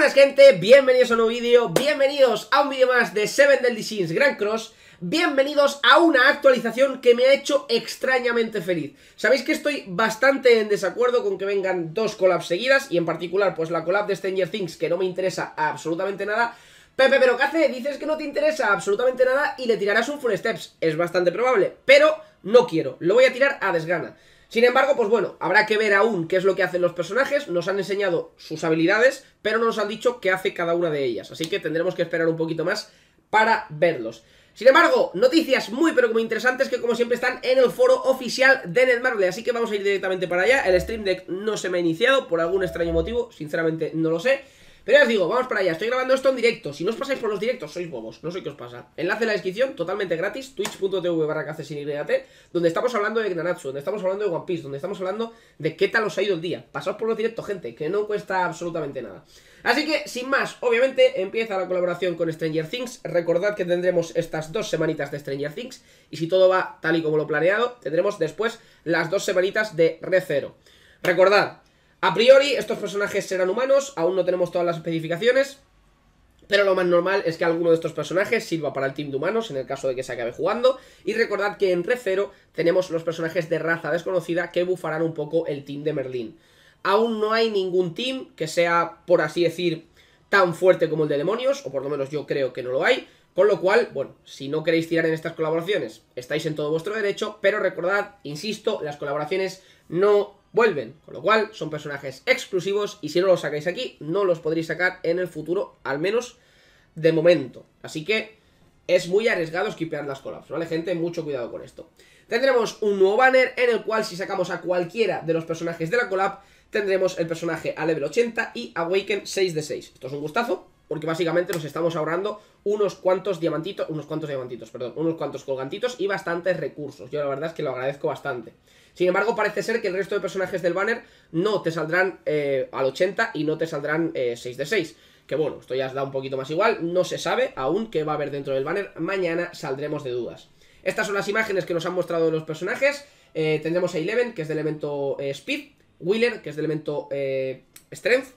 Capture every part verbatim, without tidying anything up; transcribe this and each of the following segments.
buenas gente, bienvenidos a un nuevo vídeo, bienvenidos a un vídeo más de Seven Deadly Sins Grand Cross. Bienvenidos a una actualización que me ha hecho extrañamente feliz. Sabéis que estoy bastante en desacuerdo con que vengan dos collabs seguidas, y en particular pues la collab de Stranger Things, que no me interesa absolutamente nada. Pepe, ¿pero qué hace? Dices que no te interesa absolutamente nada y le tirarás un Full Steps. Es bastante probable, pero no quiero, lo voy a tirar a desgana. Sin embargo, pues bueno, habrá que ver aún qué es lo que hacen los personajes. Nos han enseñado sus habilidades, pero no nos han dicho qué hace cada una de ellas. Así que tendremos que esperar un poquito más para verlos. Sin embargo, noticias muy pero muy interesantes que como siempre están en el foro oficial de Netmarble. Así que vamos a ir directamente para allá. El Stream Deck no se me ha iniciado por algún extraño motivo, sinceramente no lo sé. Pero ya os digo, vamos para allá, estoy grabando esto en directo. Si no os pasáis por los directos, sois bobos, no sé qué os pasa. Enlace en la descripción, totalmente gratis, twitch punto tv barra kcsinyt, donde estamos hablando de Nanatsu, donde estamos hablando de One Piece, donde estamos hablando de qué tal os ha ido el día. Pasaos por los directos, gente, que no cuesta absolutamente nada. Así que, sin más, obviamente, empieza la colaboración con Stranger Things. Recordad que tendremos estas dos semanitas de Stranger Things, y si todo va tal y como lo planeado, tendremos después las dos semanitas de Re:Zero. Recordad, a priori estos personajes serán humanos, aún no tenemos todas las especificaciones, pero lo más normal es que alguno de estos personajes sirva para el team de humanos en el caso de que se acabe jugando. Y recordad que en Re:Zero tenemos los personajes de raza desconocida que bufarán un poco el team de Merlin. Aún no hay ningún team que sea, por así decir, tan fuerte como el de demonios, o por lo menos yo creo que no lo hay. Con lo cual, bueno, si no queréis tirar en estas colaboraciones, estáis en todo vuestro derecho, pero recordad, insisto, las colaboraciones no vuelven, con lo cual son personajes exclusivos y si no los sacáis aquí, no los podréis sacar en el futuro, al menos de momento. Así que es muy arriesgado skipear las collabs, ¿vale, gente? Mucho cuidado con esto. Tendremos un nuevo banner en el cual si sacamos a cualquiera de los personajes de la collab, tendremos el personaje a level ochenta y Awaken seis de seis. Esto es un gustazo, porque básicamente nos estamos ahorrando unos cuantos diamantitos, unos cuantos diamantitos, perdón, unos cuantos colgantitos y bastantes recursos. Yo la verdad es que lo agradezco bastante. Sin embargo, parece ser que el resto de personajes del banner no te saldrán eh, al ochenta y no te saldrán eh, seis de seis. Que bueno, esto ya os da un poquito más igual, no se sabe aún qué va a haber dentro del banner, mañana saldremos de dudas. Estas son las imágenes que nos han mostrado de los personajes. eh, Tendremos a Eleven, que es de elemento eh, Speed, Wheeler, que es de elemento eh, Strength,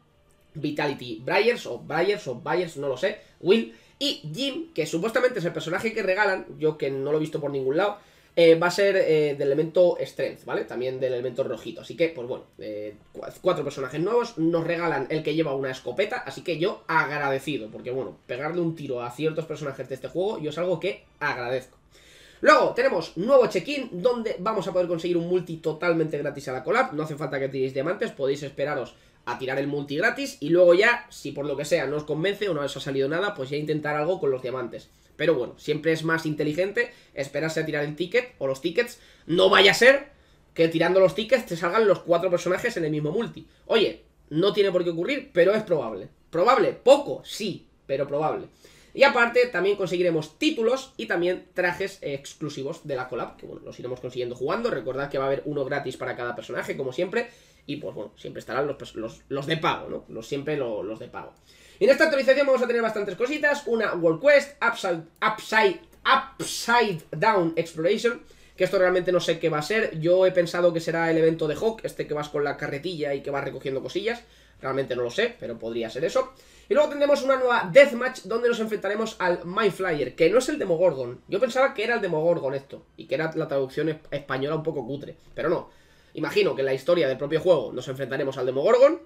Vitality Briars, o Briars, o Byers, no lo sé, Will, y Jim, que supuestamente es el personaje que regalan, yo que no lo he visto por ningún lado. Eh, va a ser eh, del elemento Strength, ¿vale? También del elemento rojito. Así que, pues bueno, eh, cuatro personajes nuevos. Nos regalan el que lleva una escopeta. Así que yo agradecido, porque bueno, pegarle un tiro a ciertos personajes de este juego yo es algo que agradezco. Luego tenemos nuevo check-in, donde vamos a poder conseguir un multi totalmente gratis a la collab. No hace falta que tiréis diamantes, podéis esperaros a tirar el multi gratis. Y luego ya, si por lo que sea no os convence o no os ha salido nada, pues ya intentar algo con los diamantes. Pero bueno, siempre es más inteligente esperarse a tirar el ticket o los tickets. No vaya a ser que tirando los tickets te salgan los cuatro personajes en el mismo multi. Oye, no tiene por qué ocurrir, pero es probable. ¿Probable? Poco, sí, pero probable. Y aparte también conseguiremos títulos y también trajes eh, exclusivos de la collab, que bueno, los iremos consiguiendo jugando. Recordad que va a haber uno gratis para cada personaje, como siempre. Y pues bueno, siempre estarán los, los, los de pago, ¿no? Los, siempre los, los de pago. Y en esta actualización vamos a tener bastantes cositas. Una World Quest, Upside, upside, upside Down Exploration, que esto realmente no sé qué va a ser. Yo he pensado que será el evento de Hawk, este que vas con la carretilla y que vas recogiendo cosillas. Realmente no lo sé, pero podría ser eso. Y luego tendremos una nueva Deathmatch, donde nos enfrentaremos al Mind Flyer, que no es el Demogorgon. Yo pensaba que era el Demogorgon esto, y que era la traducción española un poco cutre, pero no. Imagino que en la historia del propio juego nos enfrentaremos al Demogorgon,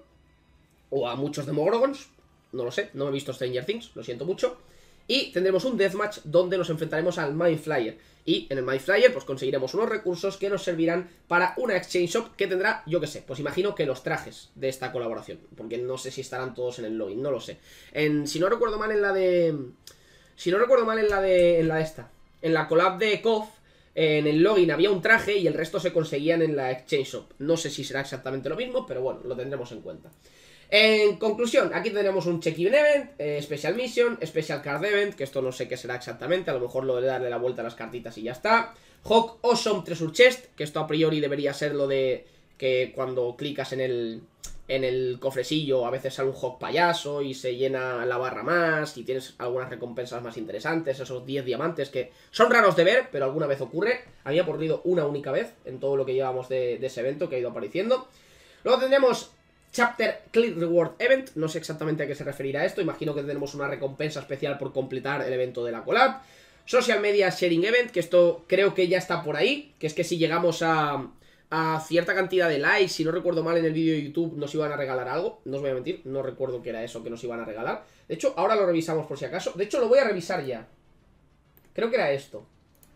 o a muchos Demogorgons. No lo sé, no he visto Stranger Things, lo siento mucho. Y tendremos un Deathmatch donde nos enfrentaremos al Mind Flyer. Y en el Mind Flyer pues conseguiremos unos recursos que nos servirán para una Exchange Shop que tendrá, yo qué sé, pues imagino que los trajes de esta colaboración. Porque no sé si estarán todos en el login, no lo sé. En, si no recuerdo mal en la de... Si no recuerdo mal en la de... En la de esta. En la collab de K O F, en el login había un traje y el resto se conseguían en la Exchange Shop. No sé si será exactamente lo mismo, pero bueno, lo tendremos en cuenta. En conclusión, aquí tenemos un check-in event, eh, Special Mission, Special Card Event, que esto no sé qué será exactamente, a lo mejor lo de darle la vuelta a las cartitas y ya está. Hawk Awesome Treasure Chest, que esto a priori debería ser lo de que cuando clicas en el, en el cofrecillo a veces sale un Hawk payaso y se llena la barra más y tienes algunas recompensas más interesantes, esos diez diamantes que son raros de ver, pero alguna vez ocurre. Había ocurrido una única vez en todo lo que llevamos de, de ese evento que ha ido apareciendo. Luego tendremos Chapter Clear Reward Event, no sé exactamente a qué se referirá esto, imagino que tendremos una recompensa especial por completar el evento de la collab. Social Media Sharing Event, que esto creo que ya está por ahí, que es que si llegamos a, a cierta cantidad de likes, si no recuerdo mal en el vídeo de YouTube nos iban a regalar algo, no os voy a mentir, no recuerdo qué era eso que nos iban a regalar. De hecho, ahora lo revisamos por si acaso, de hecho lo voy a revisar ya. Creo que era esto.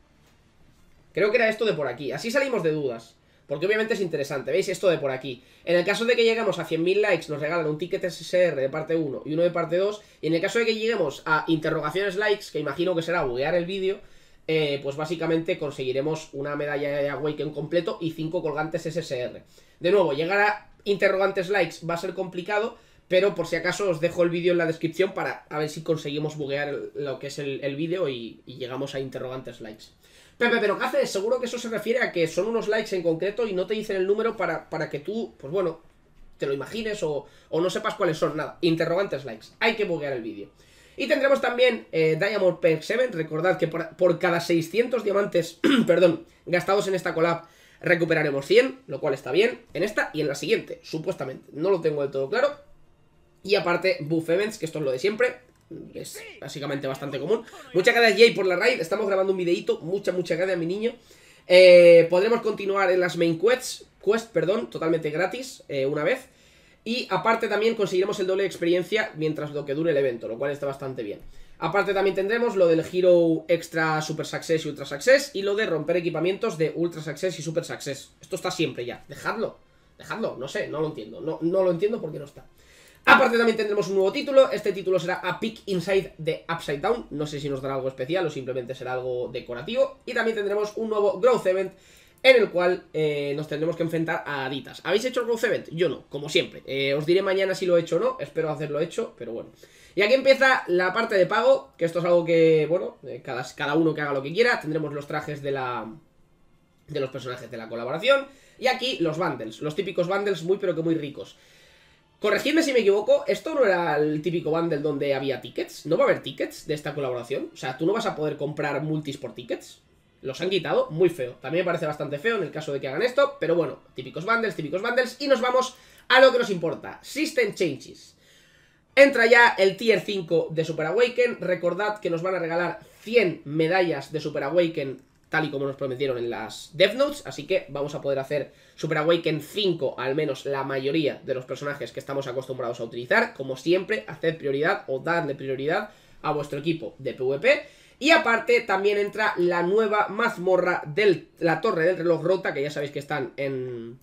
Creo que era esto de por aquí, así salimos de dudas. Porque obviamente es interesante, ¿veis? Esto de por aquí. En el caso de que lleguemos a cien mil likes, nos regalan un ticket S S R de parte uno y uno de parte dos. Y en el caso de que lleguemos a interrogaciones likes, que imagino que será buguear el vídeo, eh, pues básicamente conseguiremos una medalla de Awaken completo y cinco colgantes S S R. De nuevo, llegar a interrogantes likes va a ser complicado, pero por si acaso os dejo el vídeo en la descripción para a ver si conseguimos buguear el, lo que es el, el vídeo y, y llegamos a interrogantes likes. Pepe, pero ¿qué haces? Seguro que eso se refiere a que son unos likes en concreto y no te dicen el número para, para que tú, pues bueno, te lo imagines o, o no sepas cuáles son. Nada, interrogantes likes. Hay que buguear el vídeo. Y tendremos también eh, Diamond Perk siete. Recordad que por, por cada seiscientos diamantes, perdón, gastados en esta collab, recuperaremos cien, lo cual está bien, en esta y en la siguiente, supuestamente. No lo tengo del todo claro. Y aparte, Buff Events, que esto es lo de siempre. Es básicamente bastante común. Muchas gracias, Jay, por la raid. Estamos grabando un videíto. Mucha, mucha gracias, mi niño. eh, Podremos continuar en las main quests, quest, perdón, totalmente gratis, eh, una vez. Y aparte también conseguiremos el doble de experiencia mientras lo que dure el evento, lo cual está bastante bien. Aparte también tendremos lo del Hero Extra Super Success y Ultra Success. Y lo de romper equipamientos de Ultra Success y Super Success. Esto está siempre ya, dejadlo. Dejadlo, no sé, no lo entiendo. No, no lo entiendo porque no está. Aparte también tendremos un nuevo título. Este título será A Peek Inside the Upside Down. No sé si nos dará algo especial o simplemente será algo decorativo. Y también tendremos un nuevo Growth Event en el cual eh, nos tendremos que enfrentar a haditas. ¿Habéis hecho el Growth Event? Yo no, como siempre. eh, Os diré mañana si lo he hecho o no. Espero hacerlo hecho, pero bueno. Y aquí empieza la parte de pago, que esto es algo que, bueno, eh, cada, cada uno que haga lo que quiera. Tendremos los trajes de la de los personajes de la colaboración. Y aquí los bundles, los típicos bundles muy pero que muy ricos. Corregidme si me equivoco, ¿esto no era el típico bundle donde había tickets? ¿No va a haber tickets de esta colaboración? O sea, ¿tú no vas a poder comprar multis por tickets? Los han quitado, muy feo. También me parece bastante feo en el caso de que hagan esto, pero bueno, típicos bundles, típicos bundles. Y nos vamos a lo que nos importa, System Changes. Entra ya el Tier cinco de Super Awaken. Recordad que nos van a regalar cien medallas de Super Awaken, tal y como nos prometieron en las Death Notes. Así que vamos a poder hacer Super Awaken cinco, al menos la mayoría de los personajes que estamos acostumbrados a utilizar. Como siempre, haced prioridad o darle prioridad a vuestro equipo de PvP. Y aparte también entra la nueva mazmorra de la Torre del Reloj Rota, que ya sabéis que están en,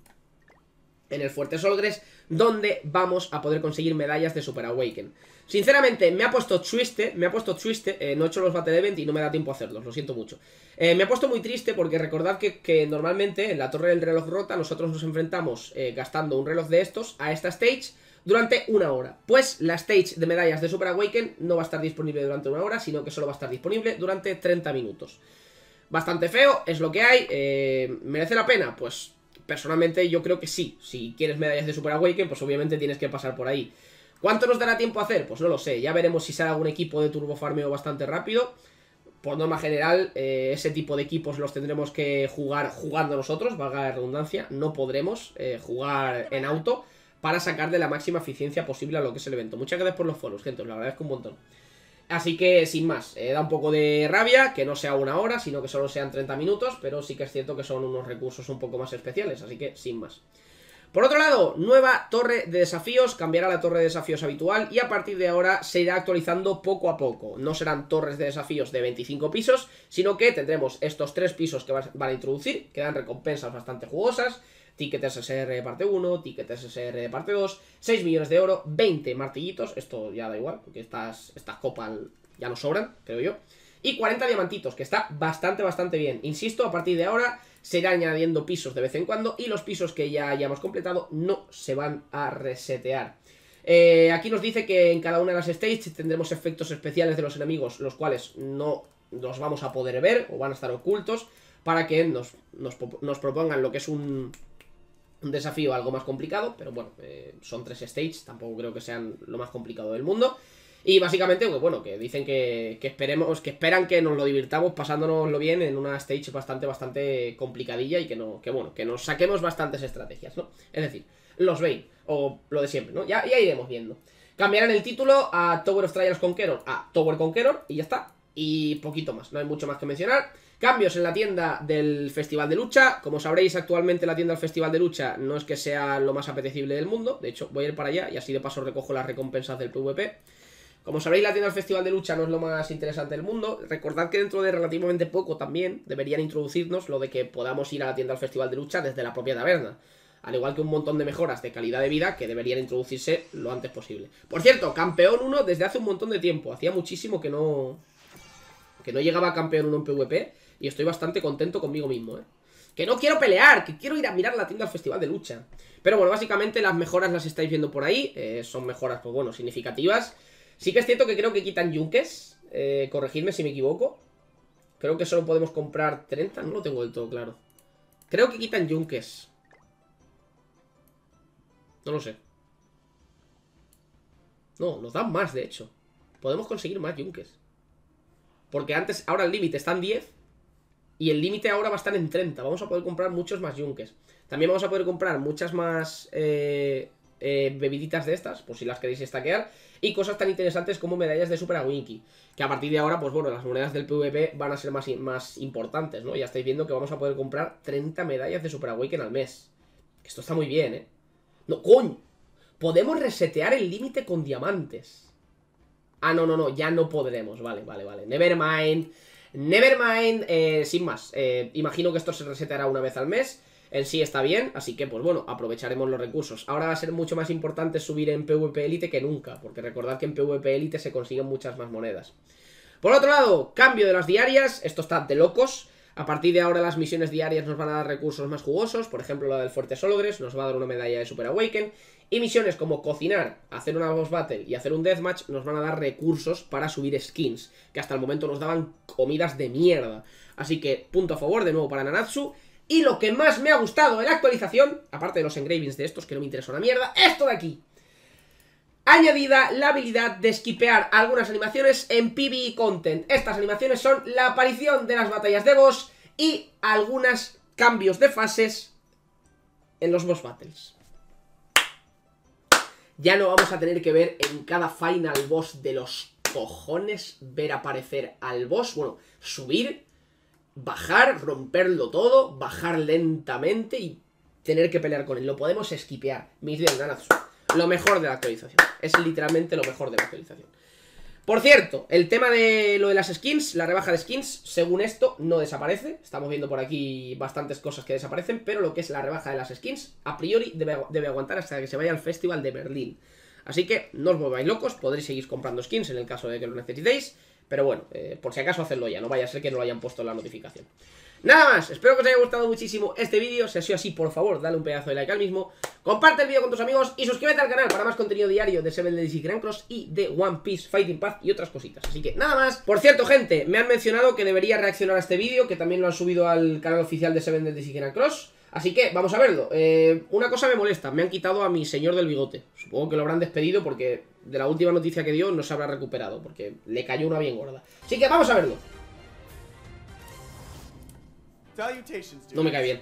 en el Fuerte Solgres, donde vamos a poder conseguir medallas de Super Awaken. Sinceramente, me ha puesto triste, me ha puesto triste, eh, no he hecho los Battle Event y no me da tiempo a hacerlos, lo siento mucho. Eh, me ha puesto muy triste porque recordad que, que normalmente en la Torre del Reloj Rota nosotros nos enfrentamos eh, gastando un reloj de estos a esta stage durante una hora. Pues la stage de medallas de Super Awaken no va a estar disponible durante una hora, sino que solo va a estar disponible durante treinta minutos. Bastante feo, es lo que hay. eh, ¿Merece la pena? Pues personalmente yo creo que sí. Si quieres medallas de Super Awaken, pues obviamente tienes que pasar por ahí. ¿Cuánto nos dará tiempo a hacer? Pues no lo sé, ya veremos si sale algún equipo de turbo farmeo bastante rápido. Por norma general, eh, ese tipo de equipos los tendremos que jugar jugando nosotros, valga la redundancia. No podremos eh, jugar en auto para sacar de la máxima eficiencia posible a lo que es el evento. Muchas gracias por los follows, gente, os lo agradezco un montón. Así que, sin más, eh, da un poco de rabia que no sea una hora, sino que solo sean treinta minutos, pero sí que es cierto que son unos recursos un poco más especiales, así que, sin más. Por otro lado, nueva torre de desafíos, cambiará la torre de desafíos habitual y a partir de ahora se irá actualizando poco a poco. No serán torres de desafíos de veinticinco pisos, sino que tendremos estos tres pisos que van a introducir, que dan recompensas bastante jugosas. Ticket S S R de parte uno, Ticket S S R de parte dos, seis millones de oro, veinte martillitos, esto ya da igual, porque estas, estas copas ya nos sobran, creo yo. Y cuarenta diamantitos, que está bastante, bastante bien. Insisto, a partir de ahora se irán añadiendo pisos de vez en cuando y los pisos que ya hayamos completado no se van a resetear. Eh, aquí nos dice que en cada una de las stages tendremos efectos especiales de los enemigos, los cuales no los vamos a poder ver o van a estar ocultos, para que nos, nos, nos propongan lo que es un, un desafío algo más complicado. Pero bueno, eh, son tres stages, tampoco creo que sean lo más complicado del mundo. Y básicamente, pues bueno, que dicen que, que esperemos, que esperan que nos lo divirtamos pasándonoslo bien en una stage bastante, bastante complicadilla y que no, que bueno, que nos saquemos bastantes estrategias, ¿no? Es decir, los Bane. o lo de siempre, ¿no? Ya, ya iremos viendo. Cambiarán el título a Tower of Trials Conqueror a Tower Conqueror y ya está. Y poquito más, no hay mucho más que mencionar. Cambios en la tienda del Festival de Lucha. Como sabréis, actualmente la tienda del Festival de Lucha no es que sea lo más apetecible del mundo. De hecho, voy a ir para allá y así de paso recojo las recompensas del PvP. Como sabréis, la tienda del Festival de Lucha no es lo más interesante del mundo. Recordad que dentro de relativamente poco también deberían introducirnos lo de que podamos ir a la tienda del Festival de Lucha desde la propia taberna. Al igual que un montón de mejoras de calidad de vida que deberían introducirse lo antes posible. Por cierto, campeón uno desde hace un montón de tiempo. Hacía muchísimo que no... Que no llegaba a campeón uno en PvP. Y estoy bastante contento conmigo mismo, ¿eh? Que no quiero pelear, que quiero ir a mirar la tienda del Festival de Lucha. Pero bueno, básicamente las mejoras las estáis viendo por ahí. eh, Son mejoras, pues bueno, significativas. Sí que es cierto que creo que quitan yunques. eh, Corregidme si me equivoco. Creo que solo podemos comprar treinta, no lo tengo del todo claro. Creo que quitan yunques. No lo sé. No, nos dan más, de hecho. Podemos conseguir más yunques. Porque antes, ahora el límite está en diez. Y el límite ahora va a estar en treinta. Vamos a poder comprar muchos más yunques. También vamos a poder comprar muchas más eh, eh, bebiditas de estas, por si las queréis stackear. Y cosas tan interesantes como medallas de Super Awinki. Que a partir de ahora, pues bueno, las monedas del PvP van a ser más, más importantes, ¿no? Ya estáis viendo que vamos a poder comprar treinta medallas de Super Awaken al mes. Esto está muy bien, ¿eh? No, coño. Podemos resetear el límite con diamantes. Ah, no, no, no, ya no podremos. Vale, vale, vale. Nevermind. Nevermind, eh, sin más. eh, Imagino que esto se reseteará una vez al mes. En sí está bien, así que pues bueno, aprovecharemos los recursos. Ahora va a ser mucho más importante subir en PvP Elite que nunca, porque recordad que en PvP Elite se consiguen muchas más monedas. Por otro lado, cambio de las diarias. Esto está de locos. A partir de ahora las misiones diarias nos van a dar recursos más jugosos. Por ejemplo, la del Fuerte Sologres nos va a dar una medalla de Super Awaken. Y misiones como cocinar, hacer una boss battle y hacer un deathmatch nos van a dar recursos para subir skins, que hasta el momento nos daban comidas de mierda. Así que punto a favor de nuevo para Nanatsu. Y lo que más me ha gustado de la actualización, aparte de los engravings de estos que no me interesa una mierda, esto de aquí. Añadida la habilidad de skipear algunas animaciones en PvE content. Estas animaciones son la aparición de las batallas de boss y algunos cambios de fases en los boss battles. Ya no vamos a tener que ver en cada final boss de los cojones ver aparecer al boss, bueno, subir, bajar, romperlo todo, bajar lentamente y tener que pelear con él. Lo podemos skipear. Mis días, Nanatsu. Lo mejor de la actualización. Es literalmente lo mejor de la actualización. Por cierto, el tema de lo de las skins, la rebaja de skins, según esto, no desaparece. Estamos viendo por aquí bastantes cosas que desaparecen, pero lo que es la rebaja de las skins, a priori debe, debe aguantar hasta que se vaya al Festival de Berlín. Así que no os volváis locos, podréis seguir comprando skins en el caso de que lo necesitéis. Pero bueno, eh, por si acaso hacedlo ya, no vaya a ser que no lo hayan puesto en la notificación. Nada más, espero que os haya gustado muchísimo este vídeo. Si ha sido así, por favor, dale un pedazo de like al mismo. Comparte el vídeo con tus amigos y suscríbete al canal para más contenido diario de Seven Deadly Sins Grand Cross y de One Piece Fighting Path y otras cositas. Así que nada más. Por cierto, gente, me han mencionado que debería reaccionar a este vídeo, que también lo han subido al canal oficial de Seven Deadly Sins Grand Cross. Así que vamos a verlo. eh, Una cosa me molesta, me han quitado a mi señor del bigote. Supongo que lo habrán despedido porque de la última noticia que dio no se habrá recuperado, porque le cayó una bien gorda. Así que vamos a verlo. No me cae bien.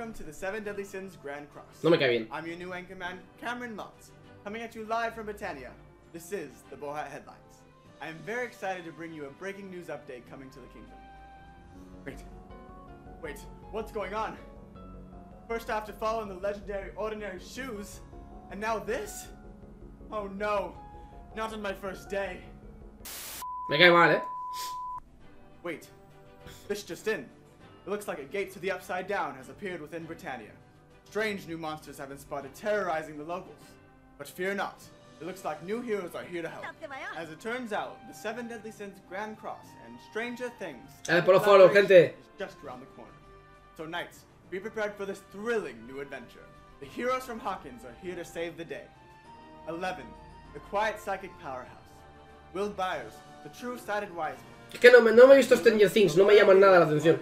No me cae bien. I'm your new anchorman, Cameron Lutz, coming at you live from Britannia. This is the Bohat Headlines. I am very excited to bring you a breaking news update coming to the kingdom. Wait. Wait, what's going on? First I have to follow in the legendary Ordinary shoes, and now this? Oh no, not on my first day. Me cae mal, eh. Wait, this just in. It looks like a gate to the Upside Down has appeared within Britannia. Strange new monsters have been spotted terrorizing the locals. But fear not, it looks like new heroes are here to help. As it turns out, the Seven Deadly Sins Grand Cross and Stranger Things follow, gente. is just around the corner. So knights, be prepared for this thrilling new adventure. The heroes from Hawkins are here to save the day. Eleven, the quiet psychic powerhouse. Will Byers, the true-sighted wise man. Es que no me, no me he visto Stranger Things, no me llaman nada la atención.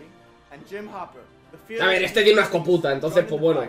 A ver, este tiene una escoputa, entonces pues bueno.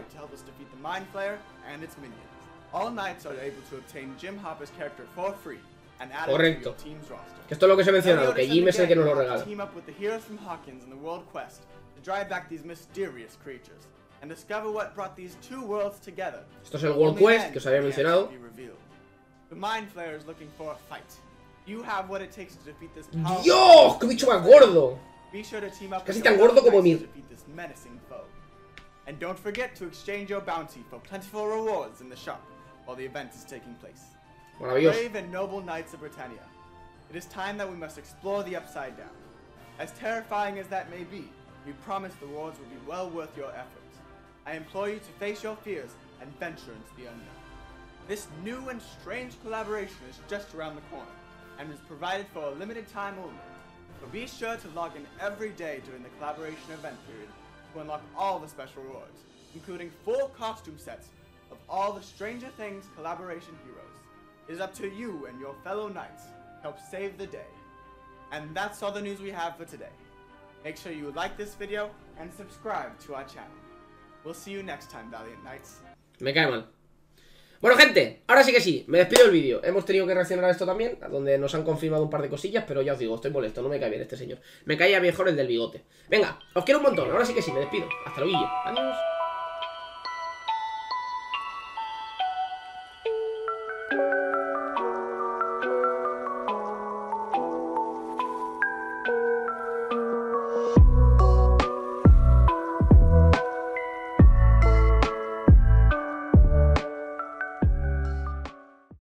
Correcto. Que esto es lo que se ha mencionado, que Jim es el que nos lo regala. and discover what brought these two worlds together. Esto es el World Quest que os había mencionado. The Mind Flayer is looking for a fight. You have what it takes to defeat this ¡Dios! ¡Qué bicho más gordo! Be sure to team up Casi tan gordo como mi... to defeat this menacing foe. And don't forget to exchange your bounty for plentiful rewards in the shop while the event is taking place. Maravilloso. Brave and noble knights of Britannia, it is time that we must explore the Upside Down. As terrifying as that may be, we promise the rewards will be well worth your efforts. I implore you to face your fears and venture into the unknown. This new and strange collaboration is just around the corner, and is provided for a limited time only. So be sure to log in every day during the collaboration event period to unlock all the special rewards, including full costume sets of all the Stranger Things collaboration heroes. It is up to you and your fellow knights to help save the day. And that's all the news we have for today. Make sure you like this video and subscribe to our channel. We'll see you next time, Valiant Knights. Me cae mal. Bueno, gente, ahora sí que sí, me despido del vídeo. Hemos tenido que reaccionar a esto también, donde nos han confirmado un par de cosillas, pero ya os digo, estoy molesto, no me cae bien este señor. Me caía mejor el del bigote. Venga, os quiero un montón, ahora sí que sí, me despido. Hasta luego, adiós.